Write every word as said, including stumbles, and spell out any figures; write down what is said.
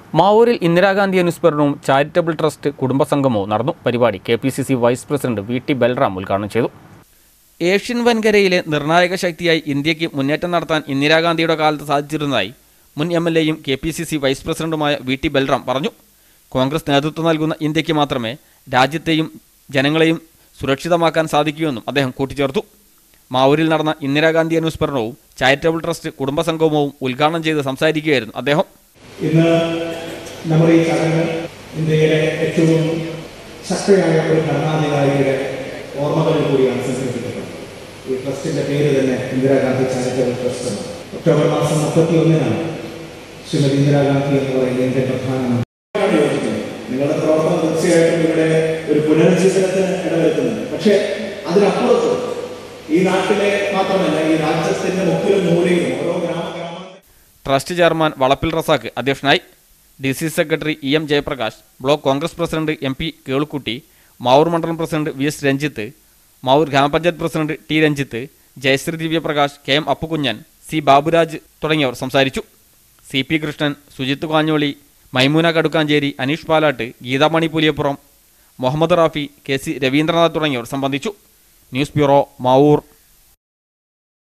മാവൂരിൽ Indira Gandhi അനുസ്മരണവും charitable trust കുടുംബസംഗമവും നടന്നു. പരിപാടി K P C C vice president V T Balram ഉദ്ഘാടനം ചെയ്തു. ഏഷ്യൻ വൻകരയിലെ നിർണായക ശക്തിയായി ഇന്ത്യക്ക് മുന്നേറ്റം നടത്താൻ ഇന്ദിരാഗാന്ധിയുടെ കാലത്ത് സാധിച്ചിരുന്നതായി മുൻ എം എൽ എയും K P C C vice പ്രസിഡന്റുമായ വി ടി ബൽറാം പറഞ്ഞു. കോൺഗ്രസ് നേതൃത്വം നൽകുന്ന ഇന്ത്യക്ക് മാത്രമേ രാജ്യത്തെയും ജനങ്ങളെയും സുരക്ഷിതമാക്കാൻ സാധിക്കൂവെന്നും അദ്ദേഹം കൂട്ടിച്ചേർത്തു. മാവൂരിൽ നടന്ന ഇന്ദിരാഗാന്ധി അനുസ്മരണവും ചാരിറ്റബിൾ ട്രസ്റ്റ് കുടുംബസംഗമവും ഉദ്ഘാടനം ചെയ്ത് സംസാരിക്കുകയായിരുന്നു അദ്ദേഹം. ഇന്ന് നമ്മുടെ ഈ ചടങ്ങ് ഇന്ത്യയിലെ ഏറ്റവും ശക്തയായ ഒരു ഭരണാധികാരിയുടെ ഓർമ്മകളിൽ കൂടിയാണ് സംഘടിപ്പിക്കുന്നത്. ഈ ട്രസ്റ്റിന്റെ പേര് തന്നെ ഇന്ദിരാഗാന്ധി ചാരിറ്റബിൾ ട്രസ്റ്റ് ആണ്. ഒക്ടോബർ മാസം മുപ്പത്തി ഒന്നിനാണ് ശ്രീമതി ഇന്ദിരാഗാന്ധി എന്ന് പറയുന്ന ഇന്ത്യൻ പ്രധാനമന്ത്രി യോജിക്കുന്നത്. നിങ്ങളുടെ പ്രവർത്തനം തീർച്ചയായിട്ടും ഇവിടെ ഒരു പുനരുജ്ജീവനത്തിന് ഇടവരുത്തുന്നുണ്ട്. പക്ഷേ അതിനപ്പുറത്ത് ഈ നാട്ടിലെ മാത്രമല്ല ഈ രാജ്യത്തിന്റെ മുക്കിലും മൂലയിലും ഓരോ ഗ്രാമ ട്രസ്റ്റ് ചെയർമാൻ വളപ്പിൽ റസാഖ് അധ്യക്ഷനായി. D C secretary E M Jayaprakash, block Congress president M P Kelukutty, Mavoor മണ്ഡലം president V S Ranjith, Mavoor ഗ്രാമപഞ്ചായത്ത് president T Ranjith, Jayasree Divyaprakash, K M Appukunjan, C Baburaj തുടങ്ങിയവർ സംസാരിച്ചു. C P Krishnan, Sujith Kanjoli, Maimoona Kadukkancheri, Aneesh Palatt, Geethamani Puliyappuram, Muhammed Rafi, K C Ravindranath തുടങ്ങിയവർ സംബന്ധിച്ചു. News bureau, Mavoor.